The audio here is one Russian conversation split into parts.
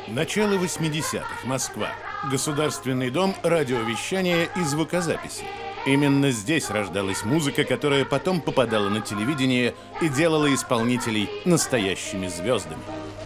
Начало 80-х. Москва. Государственный дом радиовещания и звукозаписи. Именно здесь рождалась музыка, которая потом попадала на телевидение и делала исполнителей настоящими звездами.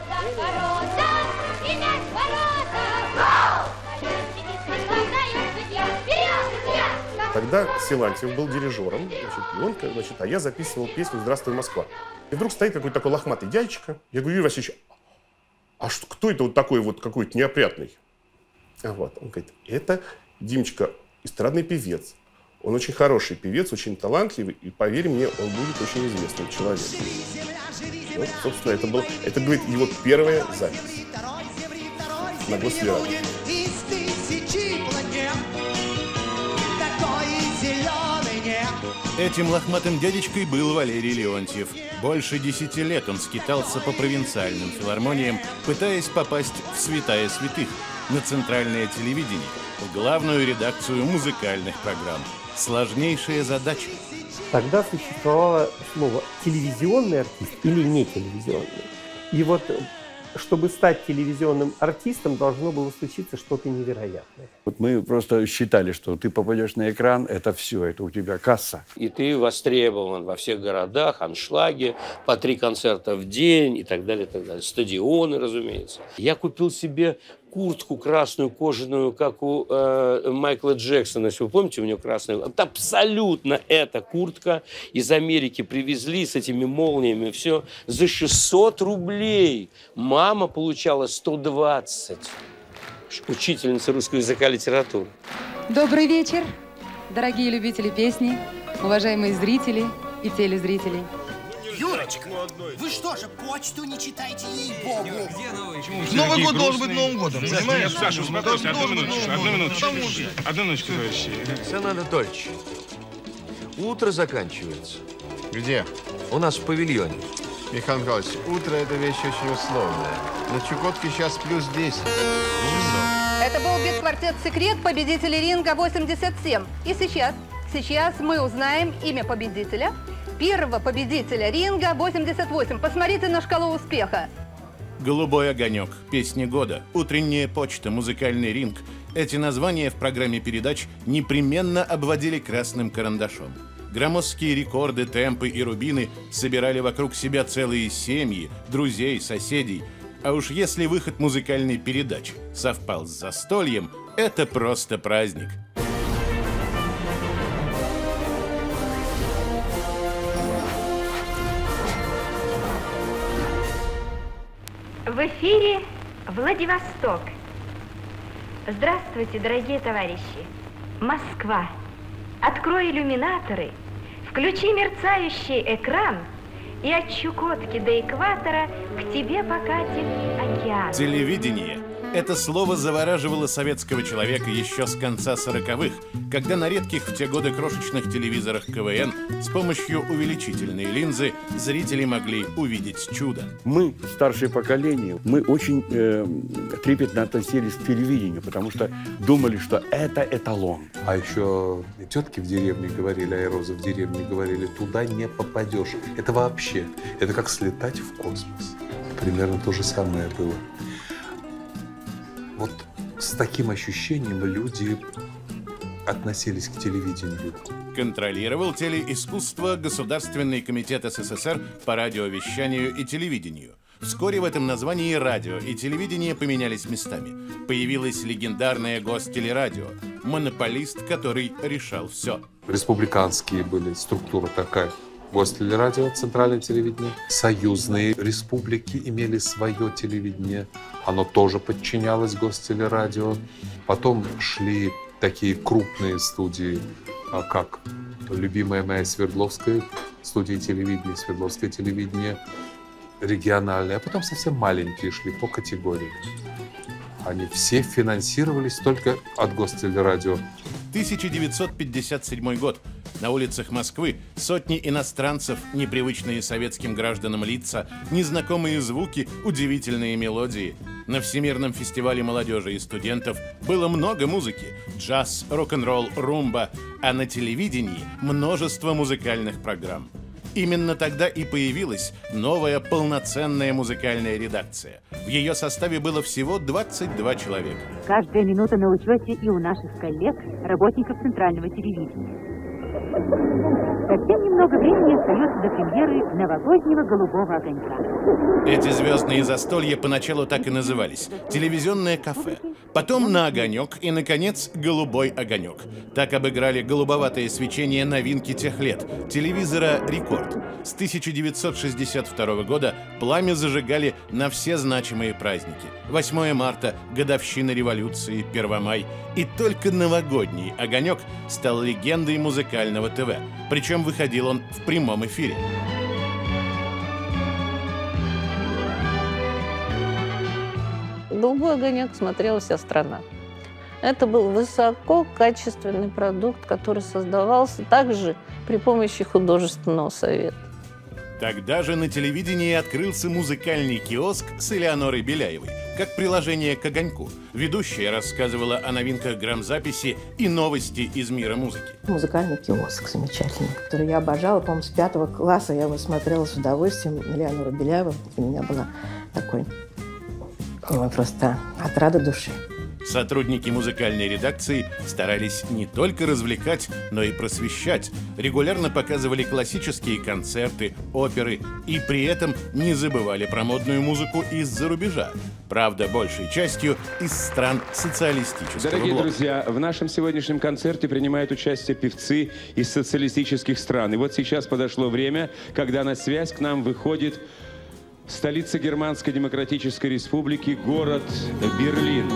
Тогда Силантьев был дирижером, а я записывал песню «Здравствуй, Москва». И вдруг стоит какой-то такой лохматый дядечка. Я говорю: Юрий Васильевич, а что, кто это вот такой вот какой-то неопрятный? Вот. Он говорит: это Димочка, эстрадный певец. Он очень хороший певец, очень талантливый, и, поверь мне, он будет очень известным человеком. Вот, собственно, это говорит, его первая запись на Госрадио. Этим лохматым дядечкой был Валерий Леонтьев. Больше 10 лет он скитался по провинциальным филармониям, пытаясь попасть в святая святых, на центральное телевидение, в главную редакцию музыкальных программ. Сложнейшая задача. Тогда существовало слово «телевизионный артист» или «не телевизионный». И вот, чтобы стать телевизионным артистом, должно было случиться что-то невероятное. Вот мы просто считали, что ты попадешь на экран, это все, это у тебя касса. И ты востребован во всех городах, аншлаги, по 3 концерта в день и так далее, и так далее. Стадионы, разумеется. Я купил себе куртку красную, кожаную, как у Майкла Джексона, если вы помните, у него красная. Вот абсолютно эта куртка из Америки привезли с этими молниями, все за 600 рублей. Мама получала 120. Учительница русского языка и литературы. Добрый вечер, дорогие любители песни, уважаемые зрители и телезрители. Юрочка, вы что же, почту не читаете, ей-богу? Новый год должен быть Новым годом, понимаешь? Саша, успокойся, одну минуточку, товарищи. Александр Анатольевич, утро заканчивается. Где? У нас в павильоне. Михаил Михайлович, утро – это вещь очень условная. На Чукотке сейчас плюс 10. Это был бит-квартет «Секрет», победители ринга 87. И сейчас мы узнаем имя победителя. Первого победителя ринга 88. Посмотрите на шкалу успеха. «Голубой огонек», «Песни года», «Утренняя почта», «Музыкальный ринг». Эти названия в программе передач непременно обводили красным карандашом. Громоздкие рекорды, темпы и рубины собирали вокруг себя целые семьи, друзей, соседей. А уж если выход музыкальной передачи совпал с застольем, это просто праздник. В эфире Владивосток. Здравствуйте, дорогие товарищи. Москва. Открой иллюминаторы, включи мерцающий экран, и от Чукотки до экватора к тебе покатит океан. Телевидение. Это слово завораживало советского человека еще с конца 40-х, когда на редких в те годы крошечных телевизорах КВН с помощью увеличительной линзы зрители могли увидеть чудо. Мы, старшее поколение, мы очень трепетно относились к телевидению, потому что думали, что это эталон. А еще тетки в деревне говорили, айрозы в деревне говорили: туда не попадешь. Это вообще, это как слетать в космос. Примерно то же самое было. Вот с таким ощущением люди относились к телевидению. Контролировал телеискусство Государственный комитет СССР по радиовещанию и телевидению. Вскоре в этом названии радио и телевидение поменялись местами. Появилось легендарное Гостелерадио, монополист, который решал все. Республиканские были, структура такая. Гостелерадио, центральное телевидение. Союзные республики имели свое телевидение. Оно тоже подчинялось Гостелерадио. Потом шли такие крупные студии, как любимая моя Свердловская, студия телевидения, Свердловское телевидение, региональное. А потом совсем маленькие шли по категории. Они все финансировались только от Гостелерадио. 1957 год. На улицах Москвы сотни иностранцев, непривычные советским гражданам лица, незнакомые звуки, удивительные мелодии. На Всемирном фестивале молодежи и студентов было много музыки. Джаз, рок-н-ролл, румба. А на телевидении множество музыкальных программ. Именно тогда и появилась новая полноценная музыкальная редакция. В ее составе было всего 22 человека. Каждая минута на учете и у наших коллег, работников центрального телевидения. Совсем немного времени остается до премьеры новогоднего «Голубого огонька». Эти звездные застолья поначалу так и назывались – телевизионное кафе. Потом «На огонек» и, наконец, «Голубой огонек». Так обыграли голубоватое свечение новинки тех лет – телевизора «Рекорд». С 1962 года пламя зажигали на все значимые праздники. 8 марта, годовщина революции, 1 май. И только новогодний огонек стал легендой музыкального ТВ. Причем выходил он в прямом эфире. «Голубой огонек» смотрела вся страна. Это был высококачественный продукт, который создавался также при помощи художественного совета. Тогда же на телевидении открылся музыкальный киоск с Элеонорой Беляевой, как приложение к огоньку. Ведущая рассказывала о новинках грамзаписи и новости из мира музыки. Музыкальный киоск замечательный, который я обожала. По-моему, с 5 класса я его смотрела с удовольствием. Элеонора Беляева для меня была такой просто отрада души. Сотрудники музыкальной редакции старались не только развлекать, но и просвещать. Регулярно показывали классические концерты, оперы и при этом не забывали про модную музыку из-за рубежа. Правда, большей частью из стран социалистического Дорогие блока. друзья, в нашем сегодняшнем концерте принимают участие певцы из социалистических стран. И вот сейчас подошло время, когда на связь к нам выходит столица Германской Демократической Республики, город Берлин.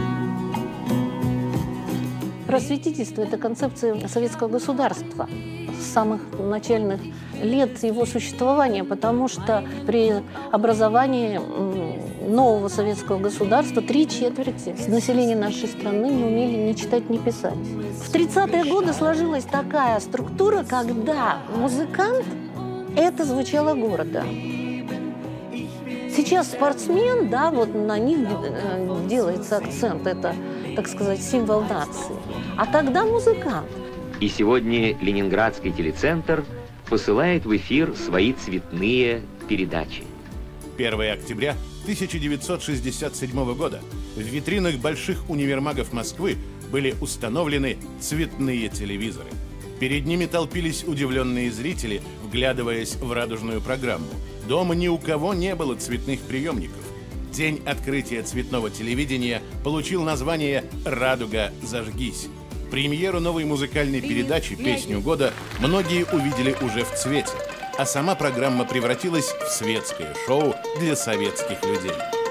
Просветительство – это концепция советского государства с самых начальных лет его существования, потому что при образовании нового советского государства 3/4 населения нашей страны не умели ни читать, ни писать. В 30-е годы сложилась такая структура, когда музыкант – это звучало города. Сейчас спортсмен, да, вот на них делается акцент, это, так сказать, символ нации. А тогда музыкант. И сегодня Ленинградский телецентр посылает в эфир свои цветные передачи. 1 октября 1967 года в витринах больших универмагов Москвы были установлены цветные телевизоры. Перед ними толпились удивленные зрители, вглядываясь в радужную программу. Дома ни у кого не было цветных приемников. День открытия цветного телевидения получил название «Радуга, зажгись». Премьеру новой музыкальной передачи «Песню года» многие увидели уже в цвете, а сама программа превратилась в светское шоу для советских людей.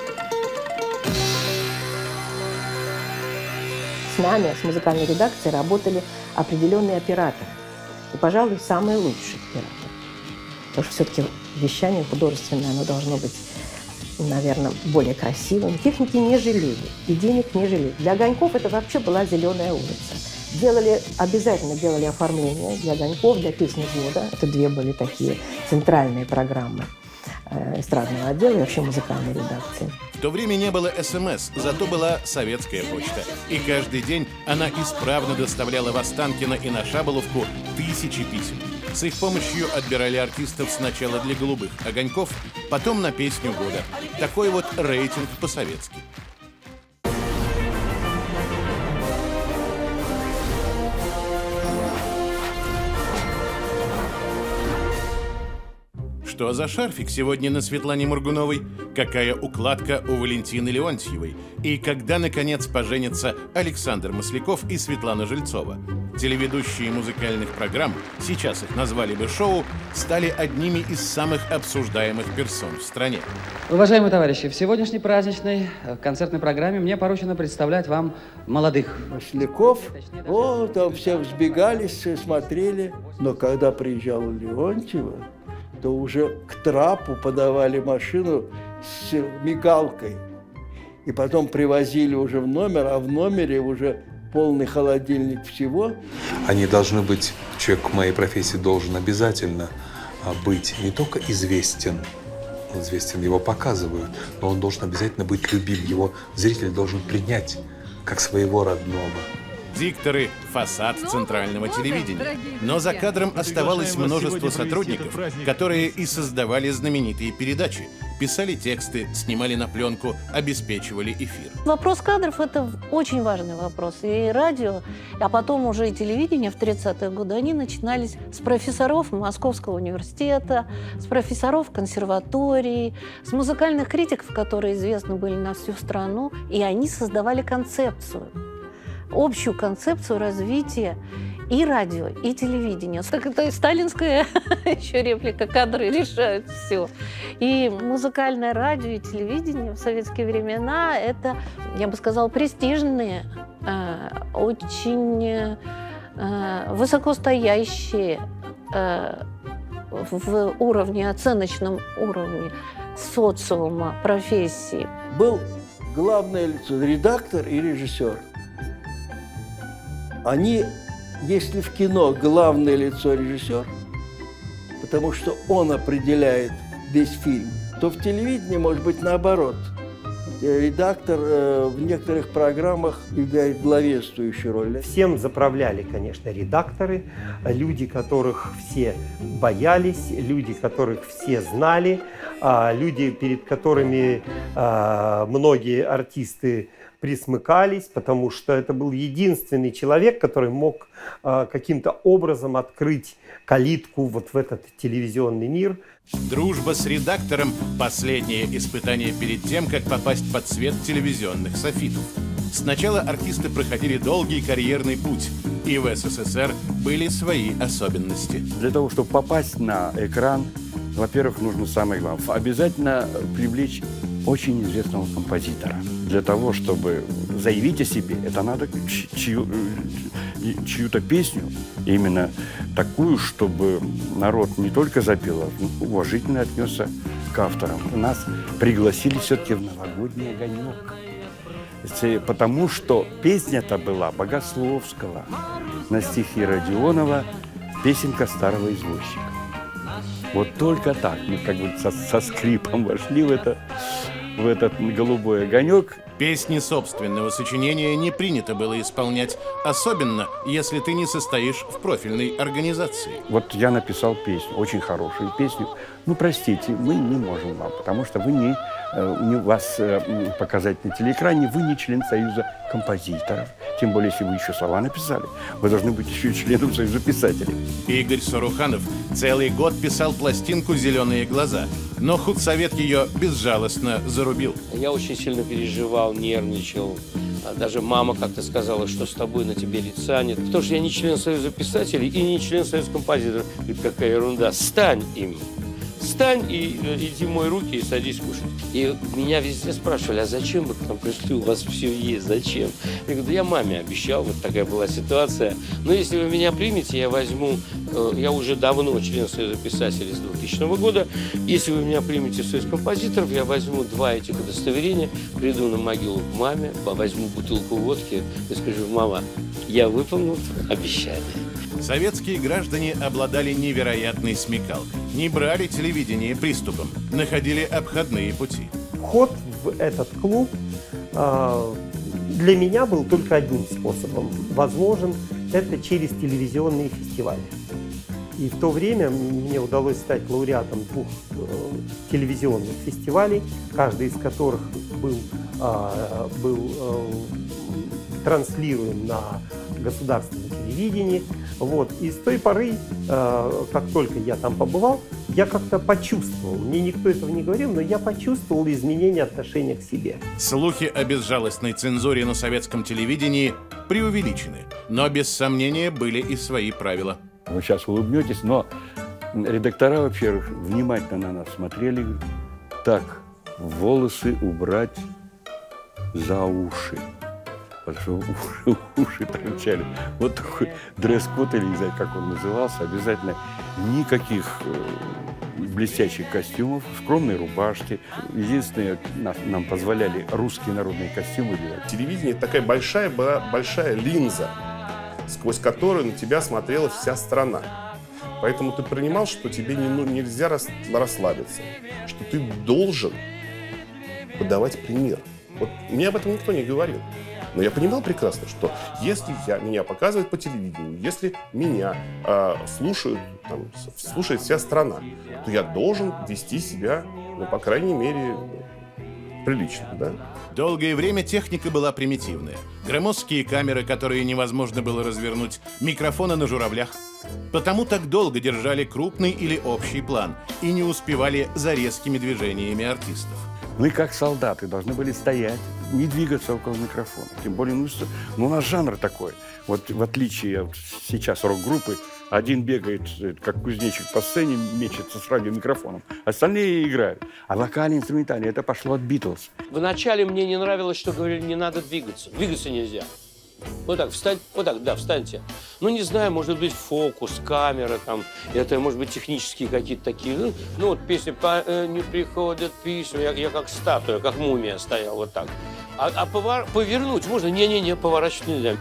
С нами, с музыкальной редакцией, работали определенные операторы. И, пожалуй, самые лучшие операторы. Потому что все-таки вещание художественное, оно должно быть, наверное, более красивым. Техники не жалели и денег не жалели. Для огоньков это вообще была зеленая улица. Обязательно делали оформление для огоньков, для «Песни года». Это две были такие центральные программы эстрадного отдела и вообще музыкальной редакции. В то время не было СМС, зато была советская почта. И каждый день она исправно доставляла в Останкино и на Шаболовку тысячи писем. С их помощью отбирали артистов сначала для «Голубых огоньков», потом на «Песню года». Такой вот рейтинг по-советски. Что за шарфик сегодня на Светлане Моргуновой? Какая укладка у Валентины Леонтьевой? И когда, наконец, поженятся Александр Масляков и Светлана Жильцова? Телеведущие музыкальных программ, сейчас их назвали бы шоу, стали одними из самых обсуждаемых персон в стране. Уважаемые товарищи, в сегодняшней праздничной концертной программе мне поручено представлять вам молодых. Масляков, там все взбегались, смотрели. Но когда приезжала Леонтьева, то уже к трапу подавали машину с мигалкой. И потом привозили уже в номер, а в номере уже полный холодильник всего. Они должны быть, человек в моей профессии должен обязательно быть не только известен, его показывают, но он должен обязательно быть любим. Его зритель должен принять как своего родного. дикторы — фасад центрального телевидения. Но за кадром оставалось множество сотрудников, которые и создавали знаменитые передачи, писали тексты, снимали на пленку, обеспечивали эфир. Вопрос кадров – это очень важный вопрос. И радио, а потом уже и телевидение в 30-е годы, они начинались с профессоров Московского университета, с профессоров консерватории, с музыкальных критиков, которые известны были на всю страну, и они создавали концепцию, общую концепцию развития и радио, и телевидения. Так это и сталинская еще реплика: кадры решают все. И музыкальное радио и телевидение в советские времена — это, я бы сказала, престижные, очень высокостоящие в уровне, оценочном уровне социума, профессии. Был главное лицо, редактор и режиссер. Они, если в кино главное лицо режиссер, потому что он определяет весь фильм, то в телевидении может быть наоборот. Редактор в некоторых программах играет главенствующую роль. Всем заправляли, конечно, редакторы, люди, которых все боялись, люди, которых все знали, люди, перед которыми многие артисты присмыкались, потому что это был единственный человек, который мог каким-то образом открыть калитку вот в этот телевизионный мир. Дружба с редактором – последнее испытание перед тем, как попасть под свет телевизионных софитов. Сначала артисты проходили долгий карьерный путь, и в СССР были свои особенности. Для того, чтобы попасть на экран, во-первых, нужно самое главное – обязательно привлечь очень известного композитора. Для того, чтобы заявить о себе, это надо чью-то песню, именно такую, чтобы народ не только запел, а уважительно отнесся к авторам. Нас пригласили все-таки в «Новогодний огонек», потому что песня-то была Богословского на стихи Родионова, песенка старого извозчика. Вот только так мы как бы со скрипом вошли в этот голубой огонек. Песни собственного сочинения не принято было исполнять, особенно если ты не состоишь в профильной организации. Вот я написал песню, очень хорошую песню. Ну, простите, мы не можем вам, потому что вы не вас показать на телеэкране, вы не член Союза композиторов. Тем более, если вы еще слова написали, вы должны быть еще и членом Союза писателей. Игорь Саруханов целый год писал пластинку «Зеленые глаза», но худсовет ее безжалостно зарубил. Я очень сильно переживал, нервничал. Даже мама как-то сказала, что с тобой на тебе лица нет. Потому что я не член Союза писателей и не член Союза композиторов. Говорит, какая ерунда. Стань им. Встань и иди мой руки и садись кушать. И меня везде спрашивали, а зачем вы к нам пришли, у вас все есть, зачем? Я говорю, да я маме обещал, вот такая была ситуация. Но если вы меня примете, я возьму, я уже давно член Союза писателей с 2000 года, если вы меня примете в Союз композиторов, я возьму 2 этих удостоверения, приду на могилу к маме, возьму бутылку водки и скажу, мама, я выполнил обещание. Советские граждане обладали невероятной смекалкой. Не брали телевидение приступом, находили обходные пути. Вход в этот клуб для меня был только одним способом возможен. Это через телевизионные фестивали. И в то время мне удалось стать лауреатом 2 телевизионных фестивалей, каждый из которых был транслируем на государственном телевидении. Вот. И с той поры, как только я там побывал, я как-то почувствовал, мне никто этого не говорил, но я почувствовал изменение отношения к себе. Слухи о безжалостной цензуре на советском телевидении преувеличены, но без сомнения были и свои правила. Вы сейчас улыбнетесь, но редактора, во-первых, внимательно на нас смотрели. Так, волосы убрать за уши. Потому что уши торчали. Вот такой дресс-код, или не знаю, как он назывался, обязательно никаких блестящих костюмов, скромные рубашки. Единственное, нам позволяли русские народные костюмы делать. Телевидение – это такая большая линза, сквозь которую на тебя смотрела вся страна. Поэтому ты понимал, что тебе нельзя расслабиться, что ты должен подавать пример. Вот мне об этом никто не говорил. Но я понимал прекрасно, что если меня показывают по телевидению, если меня слушает вся страна, то я должен вести себя, ну, по крайней мере, прилично, да? Долгое время техника была примитивная. Громоздкие камеры, которые невозможно было развернуть, микрофоны на журавлях. Потому так долго держали крупный или общий план и не успевали за резкими движениями артистов. Мы, как солдаты, должны были стоять, не двигаться около микрофона. Тем более, у нас жанр такой. Вот в отличие от сейчас рок-группы, один бегает, как кузнечик по сцене, мечется с радиомикрофоном. Остальные играют. А вокальный, инструментальный, это пошло от Битлз. Вначале мне не нравилось, что говорили, не надо двигаться. Двигаться нельзя. Вот так, встать, вот так, да, встаньте. Ну, не знаю, может быть, фокус, камера, там, это, может быть, технические какие-то такие. Ну, вот песня «Не приходят письма», я как статуя, как мумия стоял, вот так. А повернуть можно? Не-не-не, поворачивать нельзя.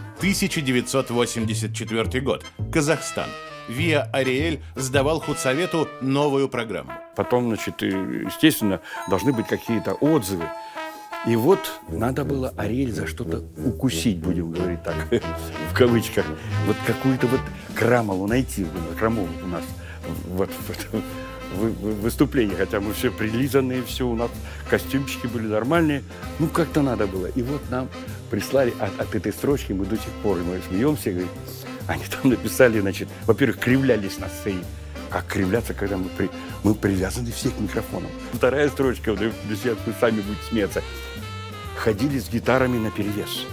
1984 год. Казахстан. ВИА Ариэль сдавал худсовету новую программу. Потом, значит, естественно, должны быть какие-то отзывы. И вот надо было Ариэль за что-то укусить, будем говорить так, в кавычках. Вот какую-то вот Крамову найти, Крамову у нас в выступлении, хотя мы все прилизанные, все у нас костюмчики были нормальные. Ну, как-то надо было. И вот нам прислали от этой строчки, мы до сих пор, мы смеемся, говорим, они там написали, значит, во-первых, кривлялись на сцене. Как кривляться, когда мы привязаны все к микрофонам. Вторая строчка, вы сами будете смеяться. Ходили с гитарами наперевес.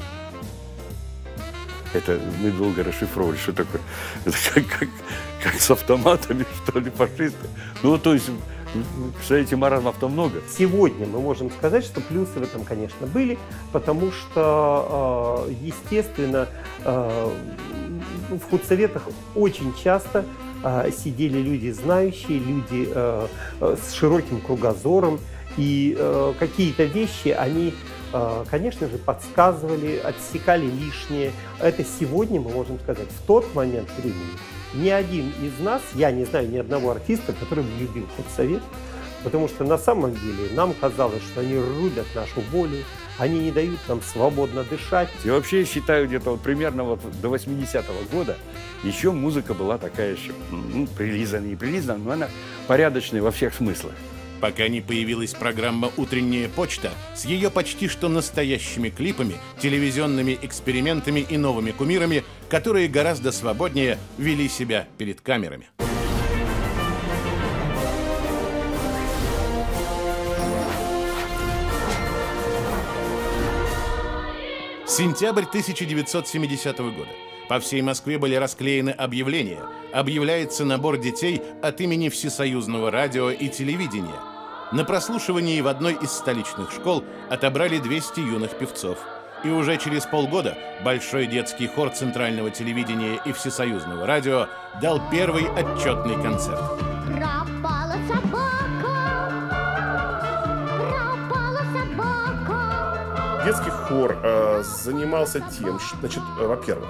Это мы долго расшифровывали, что такое. Это как с автоматами, что ли, фашисты. Ну, то есть, представляете, маразмов-то много. Сегодня мы можем сказать, что плюсы в этом, конечно, были, потому что, естественно, в худсоветах очень часто сидели люди знающие, люди с широким кругозором, и какие-то вещи они, конечно же, подсказывали, отсекали лишнее. Это сегодня, мы можем сказать, в тот момент времени ни один из нас, я не знаю ни одного артиста, который бы любил худсовет, потому что на самом деле нам казалось, что они рубят нашу волю, они не дают нам свободно дышать. И вообще, я считаю, где-то вот примерно вот до 80-го года еще музыка была такая еще, ну, прилизанная, не прилизанная, но она порядочная во всех смыслах. Пока не появилась программа «Утренняя почта» с ее почти что настоящими клипами, телевизионными экспериментами и новыми кумирами, которые гораздо свободнее вели себя перед камерами. Сентябрь 1970 года. По всей Москве были расклеены объявления. Объявляется набор детей от имени Всесоюзного радио и телевидения. На прослушивании в одной из столичных школ отобрали 200 юных певцов. И уже через полгода Большой детский хор Центрального телевидения и Всесоюзного радио дал первый отчетный концерт. Пропала собака, пропала собака. Детский хор занимался тем, что, значит, во-первых,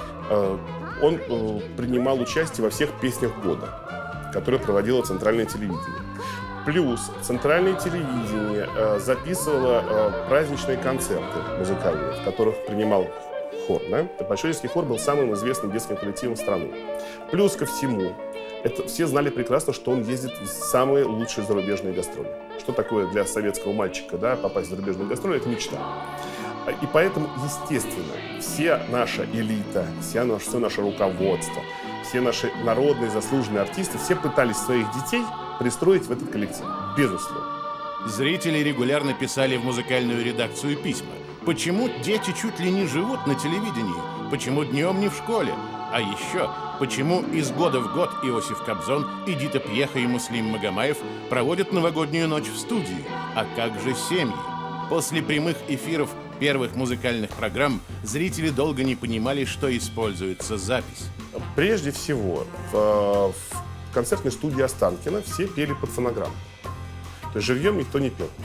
он принимал участие во всех песнях года, которые проводило Центральное телевидение. Плюс Центральное телевидение записывало праздничные концерты музыкальные, в которых принимал хор. Да? Большой детский хор был самым известным детским коллективом страны. Плюс ко всему, это все знали прекрасно, что он ездит в самые лучшие зарубежные гастроли. Что такое для советского мальчика, да, попасть в зарубежные гастроли – это мечта. И поэтому, естественно, вся наша элита, все наше руководство, все наши народные заслуженные артисты, все пытались своих детей пристроить в этот коллектив, безусловно. Зрители регулярно писали в музыкальную редакцию письма. Почему дети чуть ли не живут на телевидении? Почему днем не в школе? А еще, почему из года в год Иосиф Кобзон, Эдита Пьеха и Муслим Магомаев проводят новогоднюю ночь в студии? А как же семьи? После прямых эфиров первых музыкальных программ зрители долго не понимали, что используется запись. Прежде всего, в концертной студии Останкино все пели под фонограмму. То есть живьем никто не пел.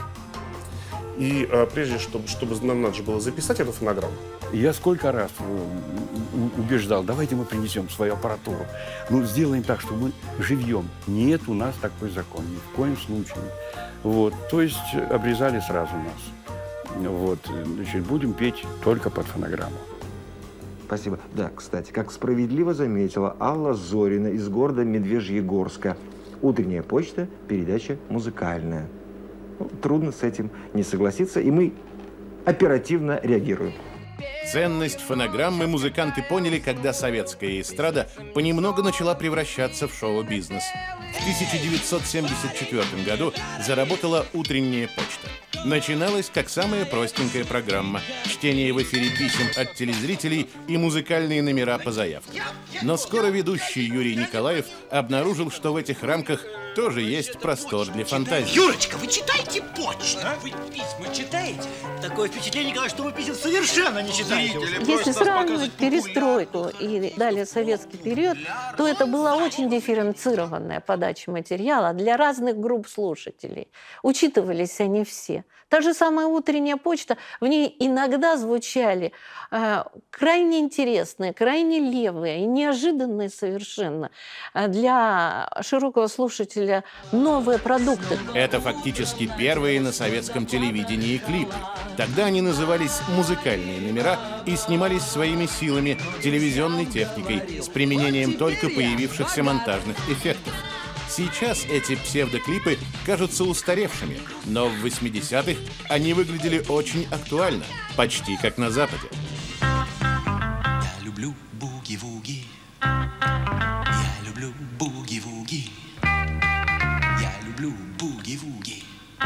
И прежде, чтобы нам надо было записать эту фонограмму. Я сколько раз убеждал, давайте мы принесем свою аппаратуру. Ну, сделаем так, что мы живьем. Нет у нас такой закон, ни в коем случае. Вот. То есть обрезали сразу нас. Вот, значит, будем петь только под фонограмму. Спасибо. Да, кстати, как справедливо заметила Алла Зорина из города Медвежьегорска. Утренняя почта, передача музыкальная. Ну, трудно с этим не согласиться, и мы оперативно реагируем. Ценность фонограммы музыканты поняли, когда советская эстрада понемногу начала превращаться в шоу-бизнес. В 1974 году заработала «Утренняя почта». Начиналась как самая простенькая программа – чтение в эфире писем от телезрителей и музыкальные номера по заявкам. Но скоро ведущий Юрий Николаев обнаружил, что в этих рамках тоже есть простор для фантазии. Юрочка, вы читаете почту? А? Вы письма читаете? Такое впечатление, Николай, что вы писем совершенно не читаете. Если сравнивать перестройку и далее советский период, то это была очень дифференцированная подача материала для разных групп слушателей. Учитывались они все. Та же самая «Утренняя почта», в ней иногда звучали крайне интересные, крайне левые и неожиданные совершенно для широкого слушателя новые продукты. Это фактически первые на советском телевидении клипы. Тогда они назывались «музыкальные номера» и снимались своими силами, телевизионной техникой, с применением только появившихся монтажных эффектов. Сейчас эти псевдоклипы кажутся устаревшими, но в 80-х они выглядели очень актуально, почти как на Западе. Я люблю буги-вуги. Я люблю буги-вуги. Я люблю буги-вуги.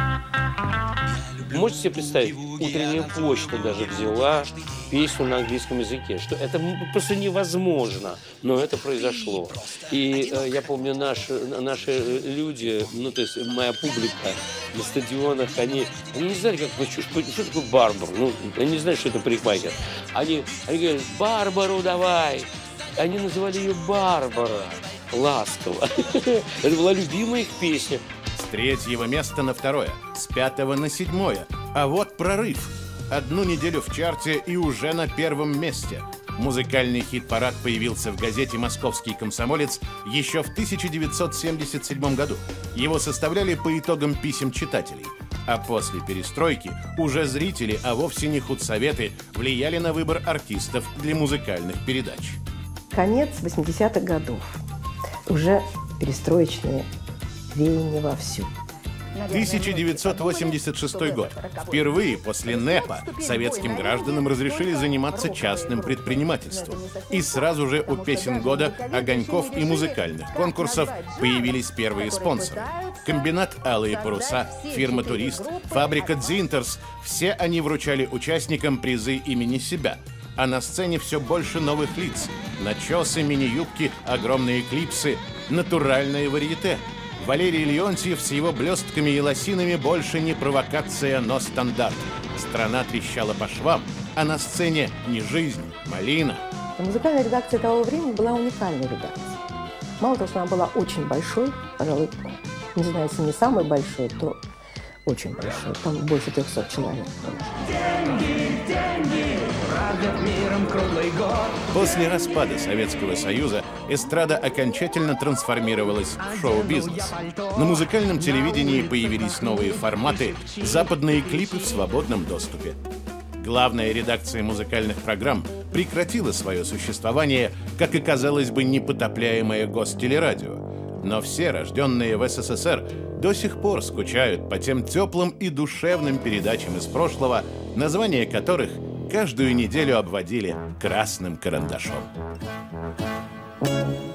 Можете себе представить, «Утренняя почта» даже взяла песню на английском языке, что это просто невозможно, но это произошло. И я помню, наши люди, ну, то есть моя публика на стадионах, они не знали, что такое барбар, ну, они не знали, что это парикмахер. Они говорят: «Барбару давай!» Они называли ее Барбара, ласково. Это была любимая их песня. С 3-го места на 2-е, с 5-го на 7-е. А вот прорыв. 1 неделю в чарте и уже на 1-м месте. Музыкальный хит-парад появился в газете «Московский комсомолец» еще в 1977 году. Его составляли по итогам писем читателей. А после перестройки уже зрители, а вовсе не худсоветы, влияли на выбор артистов для музыкальных передач. Конец 80-х годов. Уже перестроечные веяния вовсю. 1986 год. Впервые после НЭПа советским гражданам разрешили заниматься частным предпринимательством. И сразу же у песен года, огоньков и музыкальных конкурсов появились первые спонсоры. Комбинат «Алые паруса», фирма «Турист», фабрика «Дзинтерс» – все они вручали участникам призы имени себя. А на сцене все больше новых лиц. Начесы, мини-юбки, огромные клипсы, натуральное варьете. Валерий Леонтьев с его блестками и лосинами больше не провокация, но стандарт. Страна трещала по швам, а на сцене не жизнь, малина. Музыкальная редакция того времени была уникальной редакцией. Мало того, что она была очень большой, пожалуй, не знаю, если не самой большой, то очень большой. Там больше 300 человек. После распада Советского Союза эстрада окончательно трансформировалась в шоу-бизнес. На музыкальном телевидении появились новые форматы, западные клипы в свободном доступе. Главная редакция музыкальных программ прекратила свое существование, как и, казалось бы, непотопляемое гостелерадио. Но все, рожденные в СССР, до сих пор скучают по тем теплым и душевным передачам из прошлого, названия которых каждую неделю обводили красным карандашом.